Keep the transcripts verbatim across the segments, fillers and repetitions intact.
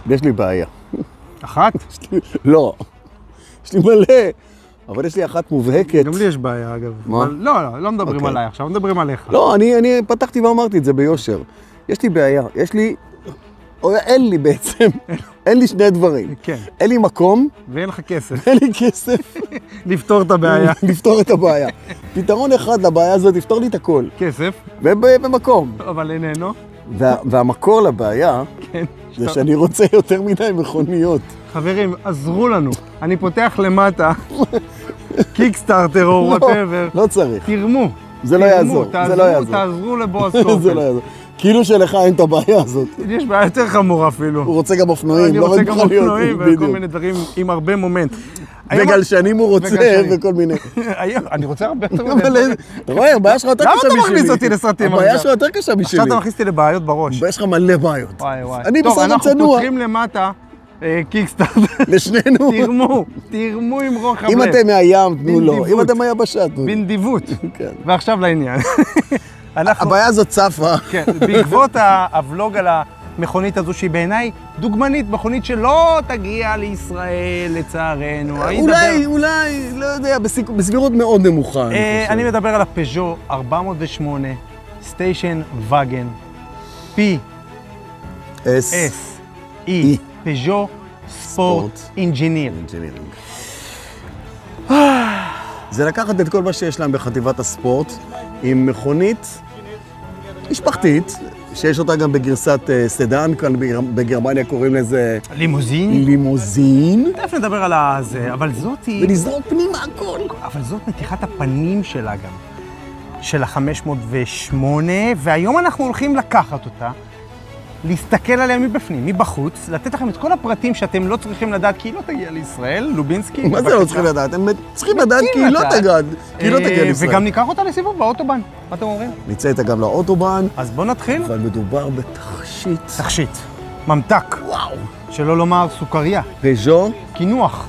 יש לי בעיה. אחת? לא. יש לי מלא. אבל יש לי אחת מובהקת. גם לי יש בעיה, אגב. מה? אבל לא, לא, לא מדברים עליי עכשיו, מדברים עליך. לא, אני, אני פתחתי ואמרתי את זה ביושר. יש לי בעיה. יש לי... או אין לי בעצם. אין לי שני דברים. כן. אין לי מקום. ואין לך כסף. אין לי כסף. לפתור את הבעיה. לפתור את הבעיה. פתרון אחד לבעיה הזאת, לפתור לי את הכל. כסף. ובמקום. אבל איננו. וה, והמקור לבעיה, כן. זה שאני רוצה יותר מדי מכוניות. חברים, עזרו לנו. אני פותח למטה. קיקסטארטר או וואטאבר. לא צריך. תרמו. זה לא יעזור. זה לא יעזור. תעזרו לבועז זה קופל. לא יעזור. כאילו שלך אין את הבעיה הזאת. יש בעיה יותר חמורה אפילו. הוא רוצה גם אופנועים. אני רוצה גם אופנועים וכל מיני דברים עם הרבה מומנט. וגלשנים הוא רוצה וכל מיני. אני רוצה הרבה יותר מומנט. אתה רואה, הבעיה שלך יותר קשה משלי. למה אתה מכניס אותי לסרטים? הבעיה שלך יותר קשה משלי. עכשיו אתה מכניס אותי לבעיות בראש. יש לך מלא בעיות. וואי וואי. אני בסדר צנוע. טוב, אנחנו פותחים למטה קיקסטארטר. לשנינו. תרמו, תרמו עם רוחב לב. אם אתם מהים, תנו לו. אם אתם מהיבשה, תנו לו. בנדיבות. ועכשיו לעניין. הבעיה הזאת צפה. כן, בעקבות הוולוג על המכונית הזו שהיא בעיניי דוגמנית, מכונית שלא תגיע לישראל לצערנו. אולי, אולי, לא יודע, בסבירות מאוד נמוכה. אני מדבר על הפז'ו ארבע מאות ושמונה סטיישן וגן פי אס אי, פז'ו ספורט אינג'יניר. זה לקחת את כל מה שיש להם בחטיבת הספורט עם מכונית משפחתית, שיש אותה גם בגרסת סדן, כאן בגרמניה קוראים לזה... לימוזין? לימוזין. תכף נדבר על זה, אבל זאת היא... ולזרוק פנימה הכל. אבל זאת נתיחת הפנים שלה גם, של ה-חמש מאות ושמונה, והיום אנחנו הולכים לקחת אותה, להסתכל עליה מבפנים, מבחוץ, לתת לכם את כל הפרטים שאתם לא צריכים לדעת כי היא לא תגיע לישראל, לובינסקי. מה זה לא צריכים לדעת? הם צריכים לדעת כי היא לא תגיע לישראל. וגם ניקח אותה לסיבוב באוטובן, מה אתם אומרים? נצא איתה גם לאוטובן. אז בואו נתחיל. אבל מדובר בתכשיט. תכשיט. ממתק. וואו. שלא לומר סוכריה. פז'ו. קינוח.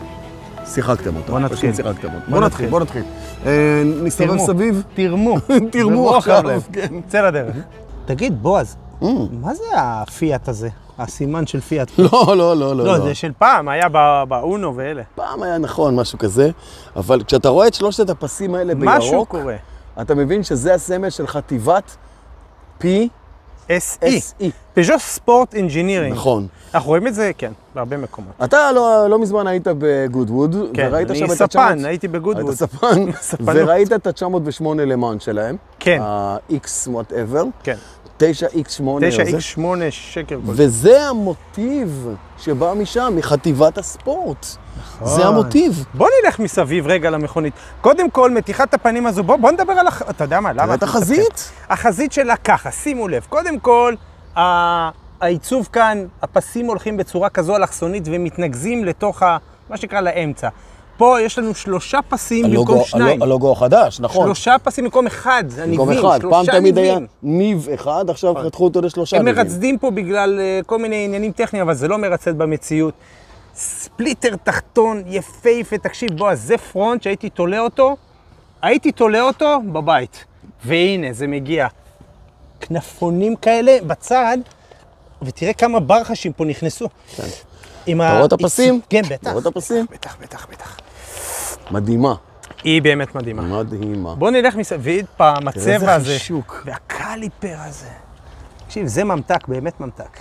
שיחקתם אותה. בוא נתחיל. בוא נתחיל, בוא נתחיל. נסתובב סביב. תרמו. תרמו עכשיו. צא לדרך. תגיד, בועז. מה זה הפיאט הזה? הסימן של פיאט? לא, לא, לא, לא. לא, זה של פעם, היה באונו ואלה. פעם היה נכון, משהו כזה, אבל כשאתה רואה את שלושת הפסים האלה בירוק, משהו קורה. אתה מבין שזה הסמל של חטיבת פי אס אי. פז'ו ספורט אינג'ינירינג. נכון. אנחנו רואים את זה, כן, בהרבה מקומות. אתה לא מזמן היית בגודווד, וראית שם את ה-תשע מאות... כן, אני ספן, הייתי בגודווד. היית ספן, וראית את ה-תשע מאות ושמונה למאן שלהם. כן. ה-X whatever. כן. תשע איקס שמונה. תשע איקס שמונה שקר. וזה המוטיב שבא משם, מחטיבת הספורט. זה המוטיב. בוא נלך מסביב רגע למכונית. קודם כל, מתיחת הפנים הזו, בוא, בוא נדבר על... אתה יודע מה, למה? תראה את החזית? החזית שלה ככה, שימו לב. קודם כל, העיצוב כאן, הפסים הולכים בצורה כזו אלכסונית ומתנגזים לתוך ה... מה שנקרא לאמצע. פה יש לנו שלושה פסים במקום שניים. הלוגו החדש, נכון. שלושה פסים במקום אחד, הניבים, שלושה ניבים. פעם תמיד היה ניב אחד, עכשיו חתכו אותו לשלושה ניבים. הם מרצדים פה בגלל כל מיני עניינים טכניים, אבל זה לא מרצד במציאות. ספליטר תחתון, יפהפה, תקשיב, בוא, זה פרונט שהייתי תולה אותו, הייתי תולה אותו בבית. והנה, זה מגיע. כנפונים כאלה בצד, ותראה כמה ברחשים פה נכנסו. כן. אתה רואה את הפסים? כן, בטח. אתה רואה את הפסים? בטח, בטח, בטח. מדהימה. היא באמת מדהימה. מדהימה. בוא נלך מסביב פעם, הצבע הזה. חישוק. והקליפר הזה. תקשיב, זה ממתק, באמת ממתק.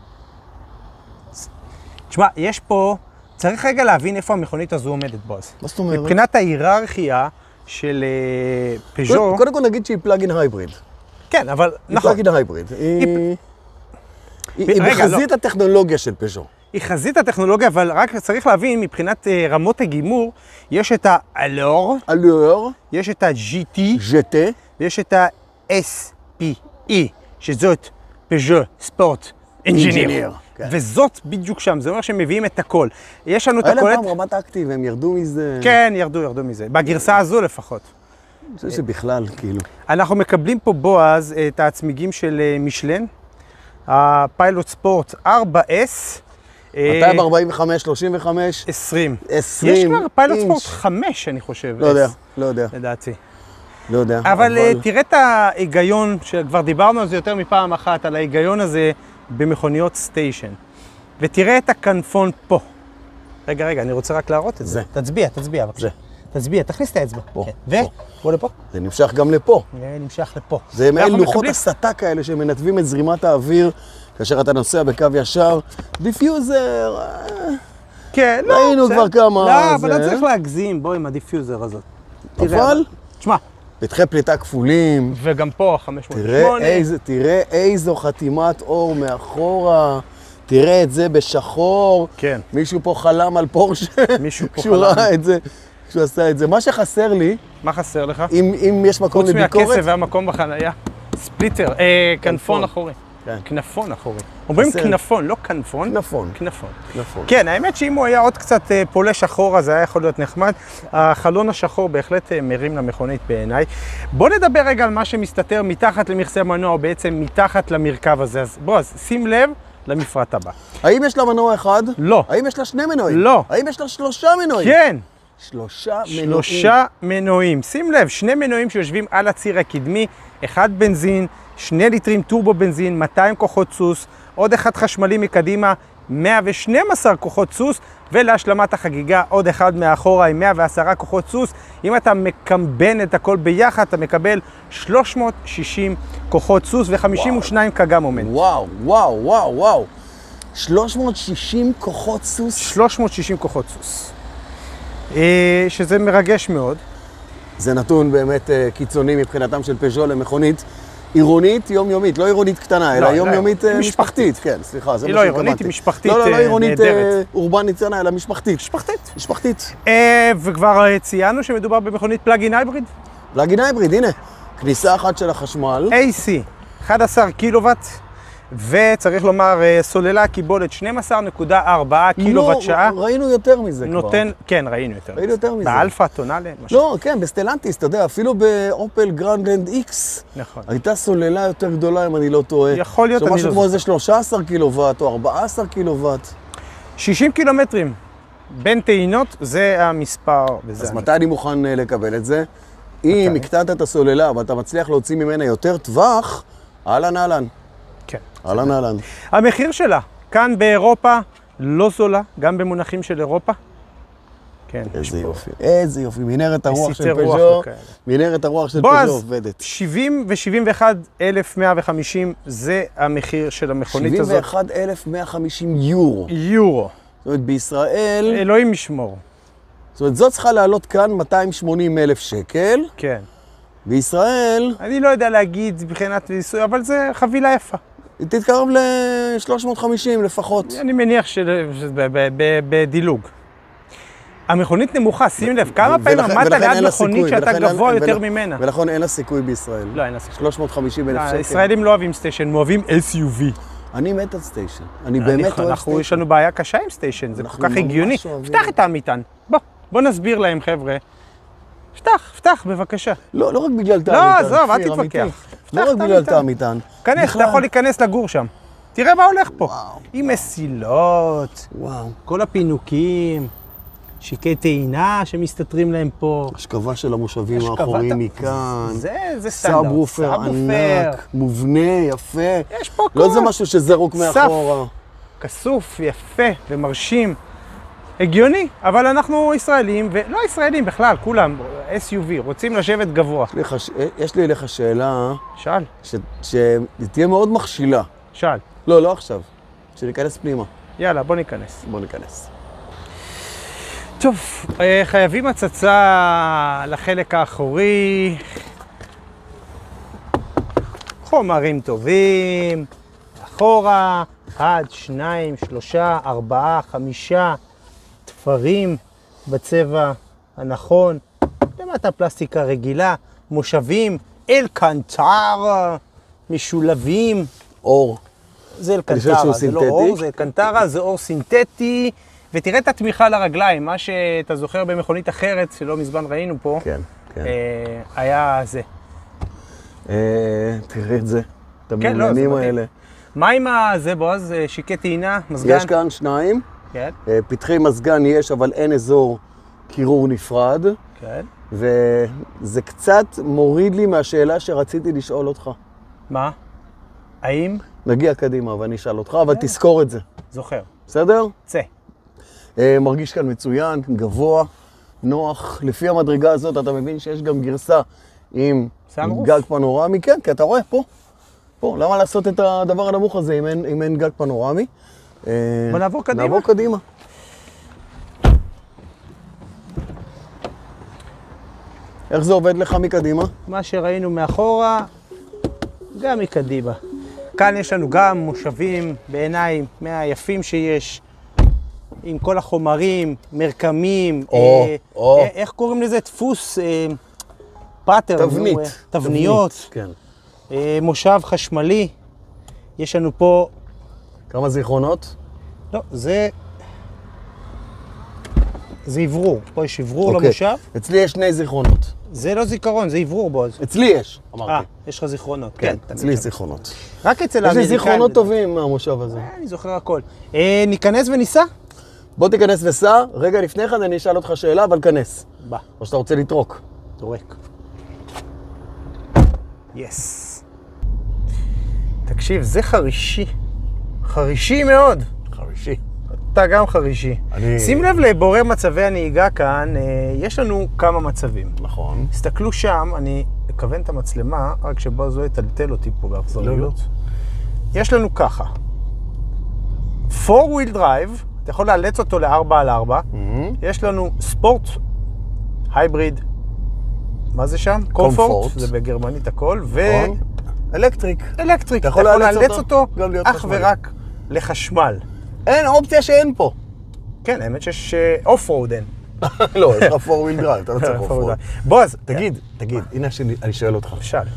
תשמע, יש פה... צריך רגע להבין איפה המכונית הזו עומדת, בועז. מה זאת אומרת? מבחינת ההיררכיה של פז'ו... קודם כל נגיד שהיא פלאגין הייבריד. כן, אבל... היא פלאגין הייבריד. היא בחזית הטכנולוגיה של פז'ו. היא חזית הטכנולוגיה, אבל רק צריך להבין, מבחינת רמות הגימור, יש את האלור, אלור, יש את ה-ג'י טי, ג'י טי, ויש את ה-אס פי אי, שזאת פז'ו ספורט אינג'יניר. וזאת בדיוק שם, זה אומר שהם מביאים את הכל. יש לנו את הקולט... היה להם פעם רמת אקטיב, הם ירדו מזה... כן, ירדו, ירדו מזה. בגרסה הזו לפחות. אני חושב שבכלל, כאילו. אנחנו מקבלים פה, בועז, את הצמיגים של משלן, הפיילוט ספורט ארבע אס, מאתיים ארבעים וחמש, שלושים וחמש, עשרים. עשרים יש כבר פיילוט ספורט חמש, אני חושב. לא יודע, לא יודע. לדעתי. לא יודע. אבל תראה את ההיגיון, שכבר דיברנו על זה יותר מפעם אחת, על ההיגיון הזה במכוניות סטיישן. ותראה את הכנפון פה. רגע, רגע, אני רוצה רק להראות את זה. זה. תצביע, תצביע, בבקשה. תצביע, תכניס את האצבע. פה, כן. פה. ובוא לפה. זה נמשך גם לפה. זה נמשך לפה. זה מעין ואנחנו לוחות מקבלים- הסטה כאלה שמנתבים את זרימת האוויר כאשר אתה נוסע בקו ישר. דיפיוזר, אה, כן, לא, ראינו בסדר. כבר כמה לא, אבל זה. לא צריך להגזים, בוא עם הדיפיוזר הזאת. תראה, אבל תשמע, פתחי פליטה כפולים, וגם פה חמש מאות תראה ושמונה. איזה, תראה איזו חתימת אור מאחורה, תראה את זה בשחור. כן. מישהו פה חלם על פורשה, מישהו פה כשהוא חלם. ראה את זה, כשהוא עשה את זה. מה שחסר לי, מה חסר לך? אם, אם יש מקום חוץ לביקורת, מהכסף והמקום בחנייה. ספליטר, אה, כנפון כנפון. אחורי. כן. כנפון אחורי. אומרים חסר. כנפון, לא כנפון. כנפון. כנפון. נכון. כן, האמת שאם הוא היה עוד קצת אה, פולש אחורה, זה היה יכול להיות נחמד. החלון השחור בהחלט אה, מרים למכונית בעיניי. בוא נדבר רגע על מה שמסתתר מתחת למכסה המנוע, או בעצם מתחת למרכב הזה. אז בוא, אז שים לב למפרט הבא. האם יש לה מנוע אחד? לא. האם יש לה שני מנועים? לא. האם יש לה שלושה מנועים? כן, שלושה מנועים. שלושה מנועים. שים לב, שני מנועים שיושבים על הציר הקדמי, אחד בנזין, שני ליטרים טורבו בנזין, מאתיים כוחות סוס, עוד אחד חשמלי מקדימה, מאה ושתים עשרה כוחות סוס, ולהשלמת החגיגה עוד אחד מאחורה עם מאה ועשרה כוחות סוס. אם אתה מקמבן את הכל ביחד, אתה מקבל שלוש מאות ושישים כוחות סוס ו-חמישים ושתיים קג"ם מומנט. וואו, וואו, וואו, וואו. שלוש מאות ושישים כוחות סוס. שלוש מאות ושישים כוחות סוס. אה, שזה מרגש מאוד. זה נתון באמת אה, קיצוני מבחינתם של פז'ו למכונית עירונית יומיומית, לא עירונית קטנה, אלא לא, יומיומית לא, אה, משפחתית. משפחתית. כן, סליחה, זה היא מה לא שהתכוונתי. עירונית, היא משפחתית, לא, לא, לא אה, עירונית אה, נהדרת. אורבנית קטנה, אלא משפחתית. משפחתית. משפחתית. אה, וכבר אה, ציינו שמדובר במכונית פלאגין הייבריד. פלאגין הייבריד, הנה. כניסה אחת של החשמל. איי סי, אחד עשר קילוואט, וצריך לומר, אה, סוללה קיבולת שנים עשר נקודה ארבע קילוואט שעה. לא, ראינו יותר מזה כבר. נותן, כן, ראינו יותר. ראינו יותר מזה. באלפא, טונאלה, משהו. לא, כן, בסטלנטיס, אתה יודע, אפילו באופל גרנדלנד איקס, נכון. הייתה סוללה יותר גדולה, אם אני לא טועה. יכול להיות, אני משהו לא כמו זוכר. איזה שלושה עשר קילוואט או ארבעה עשר קילוואט. שישים קילומטרים בין טעינות, זה המספר. וזה אז אני. מתי אני מוכן אה, לקבל את זה? אם מתי? הקטעת את הסוללה ואתה מצליח להוציא ממנה יותר טווח, אהלן אהלן. כן. אהלן אהלן. המחיר שלה, כאן באירופה, לא זולה, גם במונחים של אירופה. כן, יש איזה פה. יופי, איזה יופי. מנהרת הרוח של מסיטי רוח פז'ו, וכאלה. מנהרת הרוח של בועז, פז'ו עובדת. שבעים ושבעים ואחת אלף מאה וחמישים זה המחיר של המכונית שבעים הזאת. ואחד אלף מאה וחמישים יורו. יורו. זאת אומרת, בישראל, אלוהים ישמור. זאת אומרת, זאת צריכה לעלות כאן מאתיים ושמונים אלף שקל. כן. בישראל, אני לא יודע להגיד מבחינת מיסוי, אבל זה חבילה יפה. היא תתקרב ל-שלוש מאות וחמישים לפחות. אני מניח שבדילוג. המכונית נמוכה, שים לב, כמה פעמים ולכן- עמדת ולכן אין ליד לה מכונית סיכוי, שאתה ולכן אין- גבוה יותר ול- ממנה. ולכן אין לה סיכוי בישראל. לא, אין לה סיכוי. שלוש מאות וחמישים אלף לא, שקל. ישראלים לא אוהבים סטיישן, הם אוהבים אס יו וי. אני מת על סטיישן. אני באמת אוהב אנחנו, יש סטיישן. לנו בעיה קשה עם סטיישן, זה כל אנחנו כך ממש הגיוני. אוהבים. פתח את המטען. בוא, בוא נסביר להם, חבר'ה. פתח, פתח, בבקשה. לא, לא רק בגלל טעם לא, מטען. עזוב, אל כפיר, תתווכח. אמיתי. פתח לא רק את בגלל המטען. טעם מטען. כנס, אתה בכלל. יכול להיכנס לגור שם. תראה מה הולך פה. וואו. עם מסילות, וואו. כל הפינוקים, שיקי טעינה שמסתתרים להם פה. השכבה של המושבים השכבת האחוריים ה- מכאן. זה, זה סטנדרט. סאבוופר ענק, מובנה, יפה. יש פה לא הכל. זה משהו שזרוק סף. מאחורה. כסוף, יפה ומרשים. הגיוני, אבל אנחנו ישראלים, ולא ישראלים בכלל, כולם, אס יו וי, רוצים לשבת גבוה. יש לי חש- יש לי אליך שאלה שאל, ש- שתהיה מאוד מכשילה. שאל. לא, לא עכשיו. שניכנס פנימה. יאללה, בוא ניכנס. בוא ניכנס. טוב, אה, חייבים הצצה לחלק האחורי. חומרים טובים, אחורה, אחד, שניים, שלושה, ארבעה, חמישה, תפרים בצבע הנכון. למטה פלסטיקה רגילה, מושבים, אלקנטרה, משולבים. אור. זה אני חושב אלקנטרה, שהוא זה לא סינתטי. אור, זה אלקנטרה, זה אור סינתטי. ותראה את התמיכה לרגליים, מה שאתה זוכר במכונית אחרת, שלא מזמן ראינו פה, כן, כן. אה, היה זה. אה, תראה את זה. את כן, לא, זה הבניינים מדהים. האלה. מה עם הזה, בועז? אה, שיקי טעינה, מזגן? יש כאן שניים. כן, אה, פתחי מזגן יש, אבל אין אזור קירור נפרד. כן. וזה קצת מוריד לי מהשאלה שרציתי לשאול אותך. מה? האם? נגיע קדימה ואני אשאל אותך, אבל תזכור את זה. זוכר. בסדר? צא. אה, מרגיש כאן מצוין, גבוה, נוח. לפי המדרגה הזאת אתה מבין שיש גם גרסה עם סאנרוף? גג פנורמי. כן, כי אתה רואה פה, פה. למה לעשות את הדבר הנמוך הזה אם אין, אם אין גג פנורמי? אה, בוא נעבור קדימה. נעבור קדימה. איך זה עובד לך מקדימה? מה שראינו מאחורה, גם מקדימה. כאן יש לנו גם מושבים בעיניים מהיפים שיש, עם כל החומרים, מרקמים, או, אה, או. אה, איך קוראים לזה? דפוס, אה, פאטרן. תבנית. נו, אה, תבניות. תבנית, כן. אה, מושב חשמלי. יש לנו פה, כמה זיכרונות? לא, זה, זה עברור. פה יש עברור אוקיי. למושב. אצלי יש שני זיכרונות. זה לא זיכרון, זה עברור בועז. אצלי יש, אה, אמרתי. יש לך זיכרונות. כן, תמיד אצלי יש שם. זיכרונות. רק אצל יש לי האמריקאים. זיכרונות טובים מהמושב הזה. אה, אני זוכר הכל. אה, ניכנס וניסע? בוא תיכנס וסע, רגע לפני כן אני אשאל אותך שאלה, אבל כנס. בא, או שאתה רוצה לטרוק. טורק. יס. תקשיב, זה חרישי. חרישי מאוד. חרישי. אתה גם חרישי. אני- שים לב לבורר מצבי הנהיגה כאן, אה, יש לנו כמה מצבים. נכון. תסתכלו שם, אני אכוון את המצלמה, רק שבו זו יטלטל אותי פה באכזריות. יש לנו ככה. four wheel drive, אתה יכול לאלץ אותו ל-ארבע על ארבע. יש לנו ספורט, הייבריד, מה זה שם? קומפורט, Comfort. זה בגרמנית הכל, נכון. אלקטריק. ואלקטריק, אתה יכול יכול לאלץ לאלץ אותו, אותו גם להיות אך חשמלי. ורק לחשמל. אין אופציה שאין פה. כן, האמת שיש אוף רוד אין. לא, יש לך פור וויל דרייב, אתה לא צריך אוף רוד. בועז, תגיד, תגיד, הנה שאני- אני שואל אותך. שאל.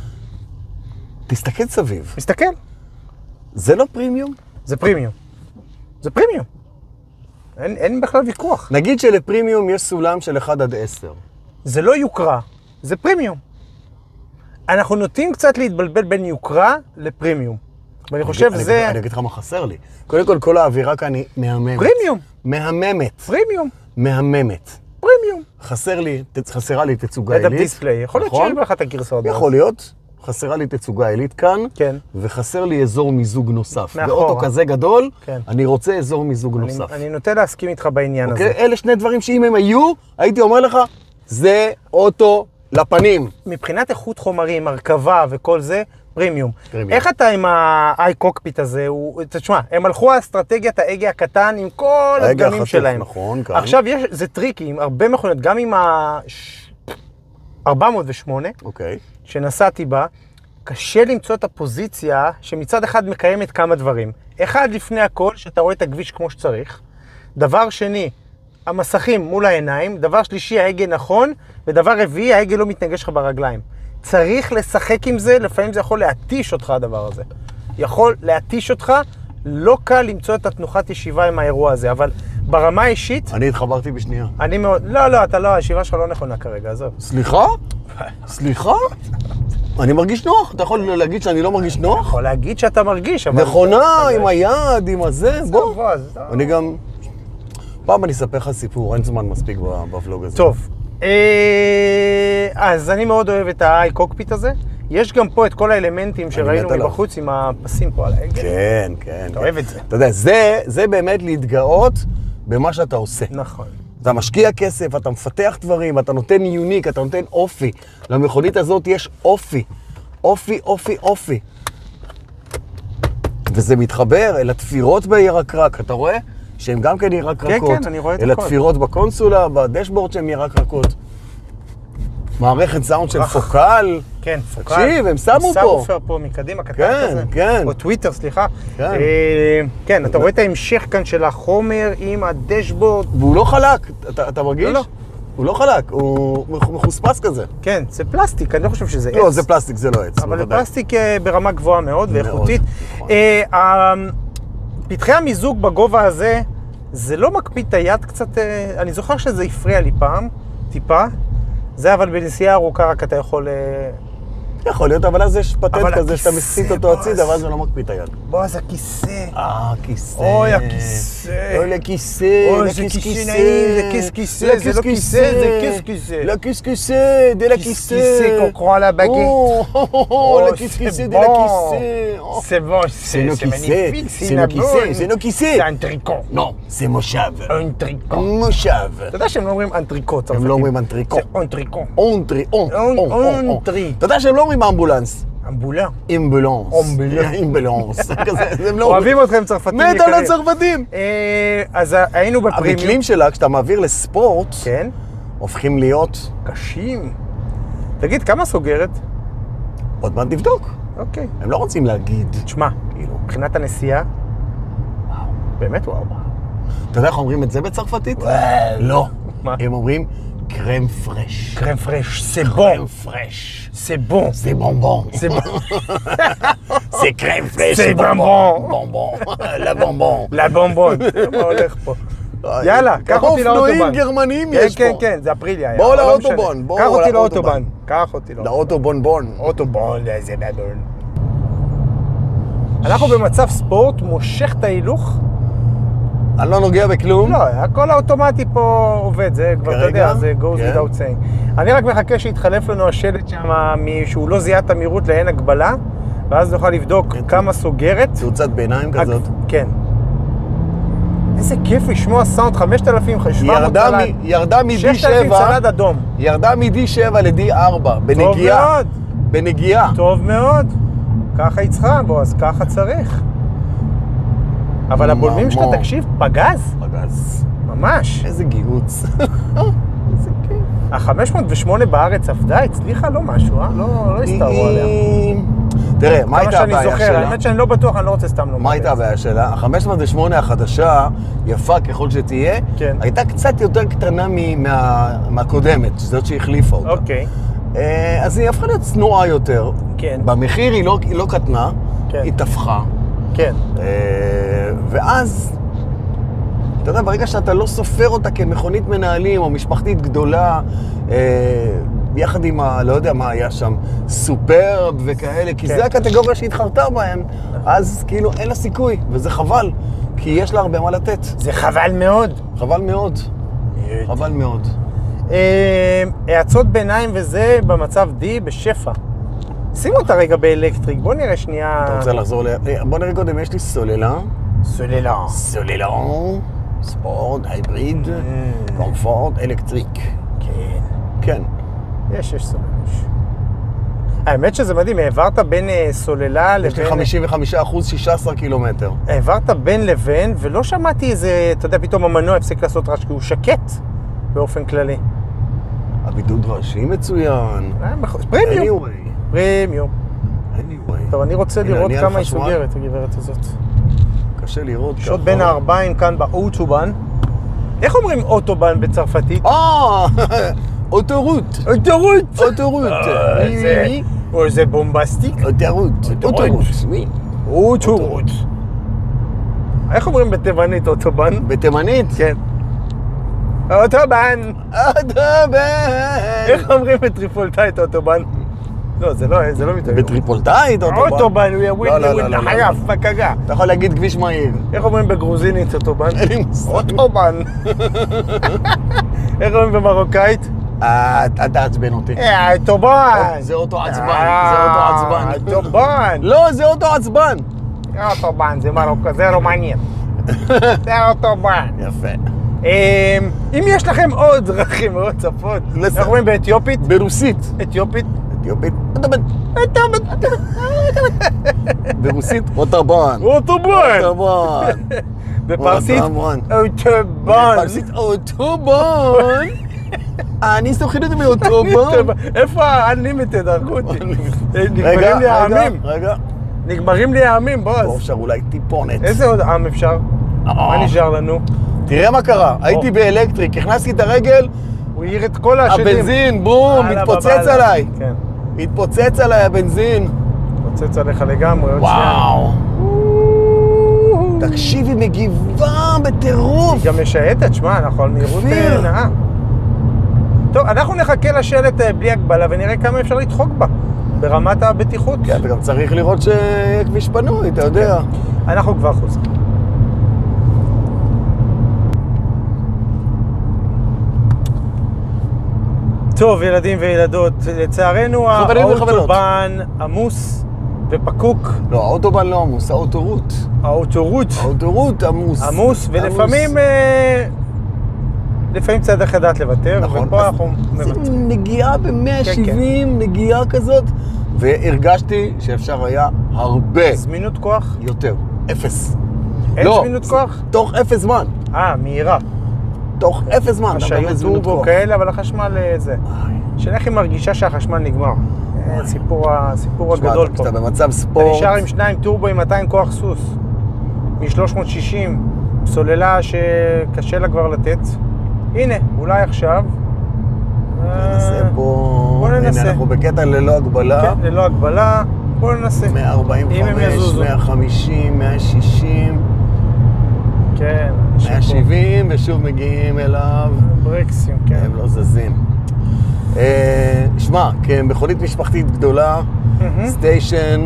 תסתכל סביב. מסתכל, זה לא פרימיום? זה פרימיום. זה פרימיום. אין, אין בכלל ויכוח. נגיד שלפרימיום יש סולם של אחד עד עשר. זה לא יוקרה, זה פרימיום. אנחנו נוטים קצת להתבלבל בין יוקרה לפרימיום. ואני חושב אני- זה... אני אגיד לך מה חסר לי. קודם כל, כל האווירה כאן היא מהממת. פרימיום. מהממת. פרימיום. מהממת. פרימיום. חסר לי, חסרה לי תצוגה ליד עילית. הדיספליי. יכול להיות נכון? שיש באחת הגרסאות. יכול להיות. חסרה לי תצוגה עילית כאן. כן. וחסר לי אזור מיזוג נוסף. מאחורה. באוטו כזה גדול, כן. אני רוצה אזור מיזוג אני, נוסף. אני נוטה להסכים איתך בעניין אוקיי? הזה. אלה שני דברים שאם הם היו, הייתי אומר לך, זה אוטו לפנים. מבחינת איכות חומרים, הרכבה וכל זה, פרימיום. פרימיום. איך אתה עם האי קוקפיט הזה? הוא, תשמע, הם הלכו על אסטרטגיית ההגה הקטן עם כל ההגה הדגמים החטוף, שלהם. נכון, כאן. עכשיו, יש, זה טריקי עם הרבה מכוניות, גם עם ה... ארבע מאות ושמונה, אוקיי. שנסעתי בה, קשה למצוא את הפוזיציה שמצד אחד מקיימת כמה דברים. אחד, לפני הכל, שאתה רואה את הכביש כמו שצריך. דבר שני, המסכים מול העיניים. דבר שלישי, ההגה נכון. ודבר רביעי, ההגה לא מתנגש לך ברגליים. צריך לשחק עם זה, לפעמים זה יכול להתיש אותך הדבר הזה. יכול להתיש אותך, לא קל למצוא את התנוחת ישיבה עם האירוע הזה, אבל ברמה האישית, אני התחברתי בשנייה. אני מאוד... לא, לא, אתה לא, הישיבה שלך לא נכונה כרגע, עזוב. סליחה? סליחה? אני מרגיש נוח. אתה יכול להגיד שאני לא מרגיש נוח? יכול להגיד שאתה מרגיש, אבל... נכונה, עם היד, עם הזה, בוא. טוב, אז... אני גם... פעם אני אספר לך סיפור, אין זמן מספיק בוולוג הזה. טוב, אה, אז אני מאוד אוהב את האי קוקפיט הזה. יש גם פה את כל האלמנטים שראינו מת עליו. מבחוץ עם הפסים פה על ההגה. כן, כן. אתה אוהב את זה. אתה יודע, זה, זה באמת להתגאות במה שאתה עושה. נכון. אתה משקיע כסף, אתה מפתח דברים, אתה נותן יוניק, אתה נותן אופי. למכונית הזאת יש אופי. אופי, אופי, אופי. וזה מתחבר אל התפירות בירקרק, אתה רואה? שהן גם כן ירקרקות. כן, כן, אני רואה את אל הכל. התפירות בקונסולה, בדשבורד שהן ירקרקות. מערכת סאונד של פוקל. כן, פוקל. תקשיב, הם שמו פה. סאבוופר פה מקדימה, קטן כן, כזה. כן. או טוויטר, סליחה. כן. אה, כן, אתה רואה את ההמשך כאן של החומר עם הדשבורד. והוא לא חלק, אתה, אתה מרגיש? לא, לא. הוא לא חלק, הוא מחוספס כזה. כן, זה פלסטיק, אני לא חושב שזה עץ. לא, זה פלסטיק, זה לא עץ. אבל זה בוודאי. פלסטיק אה, ברמה גבוהה מאוד מאוד, ואיכותית. נכון. אה, ה- פתחי המיזוג בגובה הזה, זה לא מקפיד את היד קצת, אה, אני זוכר שזה הפריע לי פעם, טיפה. זה אבל בנסיעה ארוכה רק אתה יכול אה, יכול להיות, אבל אז יש פטנט אבל כזה שאתה הכיסא, מסיט אותו בועז. הצידה, ואז הוא לא מקפיא את היד. בועז, הכיסא. אה, כיסא. אוי, הכיסא. אוי, לכיסא, אוי, זה לכיס כיסא כיסא. נעים, זה כיס כיסא, זה לא כיסא, זה כיס כיסא. לכיס כיסא, דה כיס לכיסא. כיסא, qu'on croit à la baguette. Oh, לכיס כיסא, דה לכיסא. C'est bon, C'est nos c'est כיסא, magnifique, c'est c'est nos une כיסא, bonne. c'est nos כיסא. C'est un tricot. לא, זה מושב. Un tricot. מושב. אתה יודע שהם לא אומרים אנטריקוט. הם לא אומרים אנטריקו. זה אונטריקו. אונטרי, און, און, און, און. אונטרי. אתה יודע שהם לא אומרים אמבולנס. אמבולן. אמבולנס. אמבולנס. אמבולנס. כזה, הם לא אוהבים אתכם צרפתים מת יקרים. על הצרפתים. אה, אז היינו בפרימיום. המתלים שלה, כשאתה מעביר לספורט, כן. הופכים להיות... קשים. תגיד, כמה סוגרת? עוד מעט נבדוק. אוקיי. הם לא רוצים להגיד. תשמע, כאילו. מבחינת הנסיעה, באמת וואו. אתה יודע איך אומרים את זה בצרפתית? וואו. לא. מה? הם אומרים קרם פרש. קרם פרש, זה קרם בון. פרש. זה בון. זה בונבון. זה בון. זה קרם פרש. זה בונבון. בונבון. לבונבון. לבונבון. מה הולך פה? יאללה, קח אותי לאוטובן. אופנועים גרמנים כן, יש פה. כן, כן, זה אפריליה. בואו אבל לא לאוטובן, משנה. בואו קח אותי לאוטובן. לאוטובן. קח אותי לאוטובן. לאוטובונבון. אוטובון, זה בבון. אנחנו במצב ספורט, מושך את ההילוך. אני לא נוגע בכלום. לא, הכל האוטומטי פה עובד, זה כבר, אתה כרגע? יודע, זה goes כן. without saying. אני רק מחכה שיתחלף לנו השלט שם, שהוא לא זיהה את המהירות לאין הגבלה, ואז נוכל לבדוק כמה סוגרת. תאוצת ביניים כזאת. כן. איזה כיף לשמוע סאונד, חמשת אלפים, שבע מאות ירדה צלד. מ- ירדה מ-די ששת אלפים שבע, צלד אדום. ירדה מ-די שבע ל-די ארבע, טוב בנגיעה. מאוד, בנגיעה. טוב מאוד. ככה היא צריכה, בועז, ככה צריך. אבל הבולמים שלך, ממש. תקשיב, פגז, פגז. ממש. איזה גיהוץ. איזה כיף. ה-חמש מאות ושמונה בארץ עבדה, הצליחה לא משהו, אה? לא, לא הסתערו עליה. תראה, מה הייתה כמה שאני הבעיה זוכר, שלה? האמת שאני לא בטוח, אני לא רוצה סתם לומר. מה הייתה הבעיה שלה? ה-חמש מאות ושמונה החדשה, יפה ככל שתהיה, כן. הייתה קצת יותר קטנה מ- מה- מהקודמת, זאת שהחליפה אותה. אוקיי, אה, אז היא הפכה להיות צנועה יותר. כן. במחיר היא לא, היא לא קטנה, כן. היא תפחה. כן. אה, ואז, אתה יודע, ברגע שאתה לא סופר אותה כמכונית מנהלים או משפחתית גדולה, אה, יחד עם ה... לא יודע מה היה שם, סופרב וכאלה, כי כן. זה הקטגוריה שהתחרתה בהם, אז כאילו אין לה סיכוי, וזה חבל, כי יש לה הרבה מה לתת. זה חבל מאוד. חבל מאוד, חבל מאוד. אה, האצות ביניים וזה במצב D בשפע. שימו אותה רגע באלקטריק, בוא נראה שנייה. אתה רוצה לחזור ל... אה, בוא נראה קודם, יש לי סוללה. סוללה. סוללה, ספורט, הייבריד, קומפורט, אלקטריק. כן. כן. יש, יש סוללה. האמת שזה מדהים, העברת בין אה, סוללה לבין... יש לי חמישים וחמישה אחוז, שישה עשר קילומטר. העברת בין לבין, ולא שמעתי איזה, אתה יודע, פתאום המנוע הפסיק לעשות רעש, כי הוא שקט באופן כללי. הבידוד ראשי מצוין. אה, בח- פרימיום. anyway, פרימיום. anyway. טוב, אני רוצה הנה, לראות אני על כמה היא חשמל. סוגרת, הגברת הזאת. קשה לראות ככה. שוט בין הארבעים כאן באוטובן. איך אומרים אוטובן בצרפתית? אה, אוטורוט. אוטורוט! אוטורוט. אה, זה- או זה בומבסטיק? אוטורוט. אוטורוט. oui. אוטורוט. איך אומרים בתימנית אוטובן? בתימנית? כן. אוטובן! אוטובן. איך אומרים בטריפולטאית אוטובן? לא, זה לא, זה לא מתאר. בטריפולטאית אוטובן? אוטובן, הוא יוויד לא, לא, לוויד לא, לא, לחייף, לא. פקגה. אתה יכול להגיד כביש מהיר. איך אומרים בגרוזינית אוטובן? אין לי מושג. אוטובן. איך אומרים במרוקאית? אה, אל תעצבן אותי. אה, אוטובן. זה אוטו עצבן, זה אוטו עצבן. אה, אוטובן. לא, זה אוטו עצבן. אוטובן, זה מרוקו, זה לא מעניין. זה אוטובן. יפה. אמ, אם יש לכם עוד דרכים מאוד צפות, לס- איך אומרים באתיופית? ברוסית. אתיופית? אתיופית. אוטובן. אתיופית. ברוסית. אוטובן. אוטובן. אוטובן. בפרסית? אוטובן. אוטובן. בפרסית אוטובן. אני סוחרת מאוטובן. איפה ה-unlimited? הרגו אותי. רגע, נגמרים לי רגע, העמים. רגע. נגמרים לי העמים, פה בועז. אפשר אולי טיפונת. איזה עוד עם אפשר? מה נשאר לנו? תראה מה קרה, הייתי באלקטריק, הכנסתי את הרגל, הוא העיר את כל השדים. הבנזין, בום, הלאה, התפוצץ בבאללה. עליי. כן. התפוצץ עליי הבנזין. התפוצץ עליך לגמרי. עוד שנייה. וואו. תקשיבי, מגיבה בטירוף. היא גם משייטת, שמע, אנחנו על מהירות כפיר. אה, נאה. טוב, אנחנו נחכה לשלט אה, בלי הגבלה ונראה כמה אפשר לדחוק בה. ברמת הבטיחות. כן, אתה גם צריך לראות שיהיה כביש פנוי, אתה יודע. אנחנו כבר חוזרים. טוב, ילדים וילדות, לצערנו חברים וחברות. האוטובן עמוס ופקוק. לא, האוטובן לא עמוס, האוטורוט. האוטורוט האוטורוט עמוס. עמוס, ולפעמים אה, לפעמים צריך לדעת לוותר, נכון. ופה אנחנו זה מוותרים. נגיעה ב-מאה שבעים, נגיעה כזאת, והרגשתי שאפשר היה הרבה זמינות כוח? יותר. אפס. אין לא, זמינות כוח? תוך אפס זמן. אה, מהירה. תוך אפס זמן. אתה שהיו באמת זמינות טורבו כוח. כאלה, אבל החשמל אה, זה. שאלה איך היא מרגישה שהחשמל נגמר. אה, סיפור ה- הסיפור תשמע, הגדול אתה- פה. כשאתה במצב אתה ספורט, נשאר עם שניים טורבו עם מאתיים כוח סוס. מ-שלוש מאות שישים, סוללה שקשה לה כבר לתת. הנה, אולי עכשיו. ננסה אה, פה, בוא ננסה. הנה אנחנו בקטע ללא הגבלה, כן, ללא הגבלה. בואו ננסה. מאה ארבעים אם הם וחמש, יזוזו. מאה חמישים, מאה שישים, כן. מאה שבעים, ושוב מגיעים אליו, ברקסים, כן. הם לא זזים. אה, שמע, כמכונית משפחתית גדולה, מהמם. סטיישן,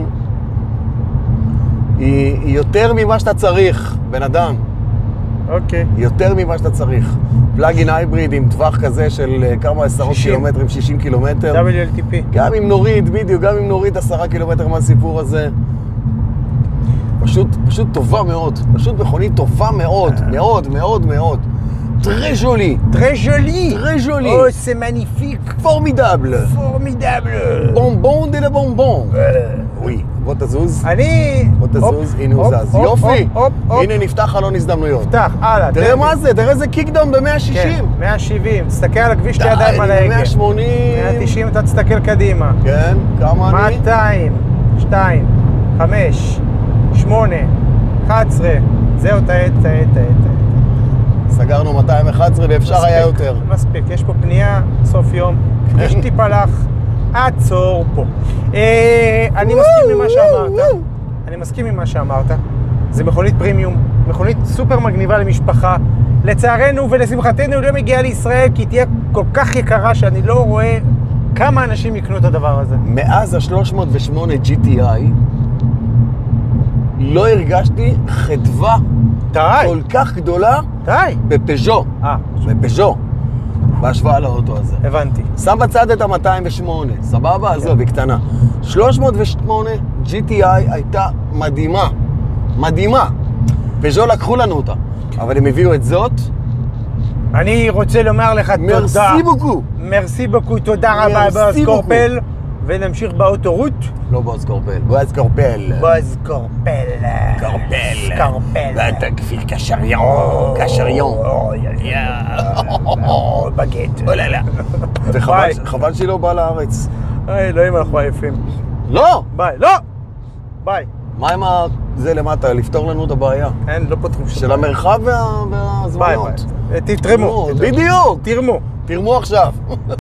היא היא יותר ממה שאתה צריך, בן אדם. אוקיי. יותר ממה שאתה צריך. פלאגין הייבריד עם טווח כזה של אה, כמה עשרות שישים. קילומטרים, שישים קילומטר. דאבליו אל טי פי. גם אם נוריד, בדיוק, גם אם נוריד עשרה קילומטר מהסיפור הזה. פשוט, פשוט טובה מאוד. פשוט מכונית טובה מאוד, מאוד, מאוד, מאוד. טרי ז'ולי. Très joli. Très joli. Oh, c'est magnifique. פורמידבל. Formidable. בומבון דה לבומבון. וואי, בוא תזוז. אני... בוא תזוז, הנה הוא הופ, זז. הופ, יופי. הופ, הופ. הנה נפתח חלון הזדמנויות. פתח, הלאה. תראה תן מה לי. זה, תראה איזה קיקדאון ב-מאה שישים. כן, מאה שבעים. תסתכל על הכביש שתי ידיים על ההגה. מאה שמונים. מאה תשעים אתה תסתכל קדימה. כן, כמה אני? מאתיים, שתיים, חמש, שמונה, אחת עשרה. זהו, תעט, תעט, תעט, תעט. סגרנו מאתיים ואחת עשרה ואפשר היה מספיק, יותר. מספיק, יש פה פנייה, סוף יום, יש טיפה לך, עצור פה. אה, אני מסכים עם מה שאמרת, אני מסכים עם מה שאמרת. זה מכונית פרימיום, מכונית סופר מגניבה למשפחה. לצערנו ולשמחתנו היא לא מגיעה לישראל, כי היא תהיה כל כך יקרה שאני לא רואה כמה אנשים יקנו את הדבר הזה. מאז ה-שלוש מאות ושמונה ג'י טי איי לא הרגשתי חדווה די, כל כך גדולה די. בפז'ו. אה, בפז'ו. בהשוואה לאוטו הזה. הבנתי. שם בצד את ה-מאתיים ושמונה, סבבה? עזוב, היא קטנה. שלוש מאות ושמונה ג'י טי איי הייתה מדהימה. מדהימה. פז'ו לקחו לנו אותה. אבל הם הביאו את זאת. אני רוצה לומר לך תודה. מרסי בוקו. מרסי בוקו, תודה רבה מרסי בועז בוקו. קורפל, ונמשיך באוטורוט. לא בועז קורפל, בועז קורפל. בועז קורפל. קורפל. קורפל. ואתה כפיר קשריון. קשריון. או, בגט. אוללה. וחבל שהיא לא באה לארץ. היי, אלוהים, אנחנו עייפים. לא! ביי, לא! ביי. מה עם זה למטה? לפתור לנו את הבעיה. אין, לא פותחים שום. של המרחב וה- ביי, והזמנות. ביי. תתרמו. בדיוק. תרמו. תרמו עכשיו.